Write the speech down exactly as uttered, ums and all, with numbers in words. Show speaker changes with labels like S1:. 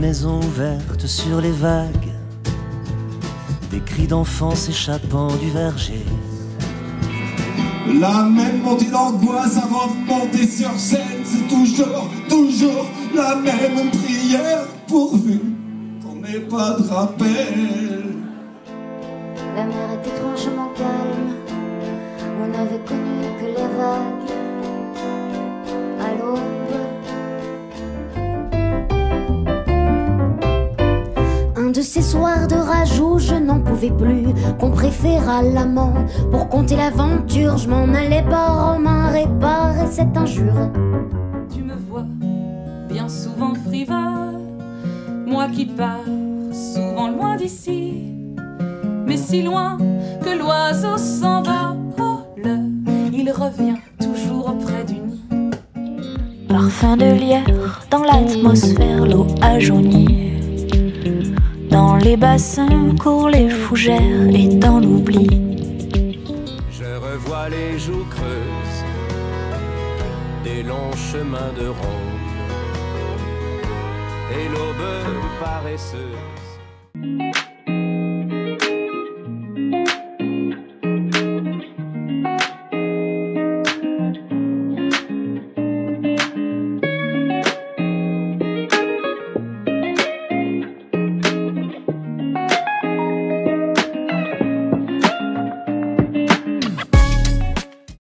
S1: maison ouverte sur les vagues, des cris d'enfants s'échappant du verger.
S2: La même montée d'angoisse avant de monter sur scène, c'est toujours, toujours la même prière pourvu qu'on n'ait pas de rappel.
S3: La mer est étrangement calme, on n'avait connu que les vagues à l'aube. Un de ces soirs de rage où je n'en pouvais plus, qu'on préféra l'amant pour compter l'aventure. Je m'en allais pas, Romain, réparer cette injure.
S4: Tu me vois bien souvent frivole, moi qui pars souvent loin d'ici, mais si loin que l'oiseau s'en va. Oh, le, il revient toujours auprès du nid.
S5: Parfum de lierre dans l'atmosphère, l'eau a jauni. Dans les bassins courent les fougères et dans l'oubli.
S6: Je revois les joues creuses des longs chemins de ronde et l'aube paresseuse.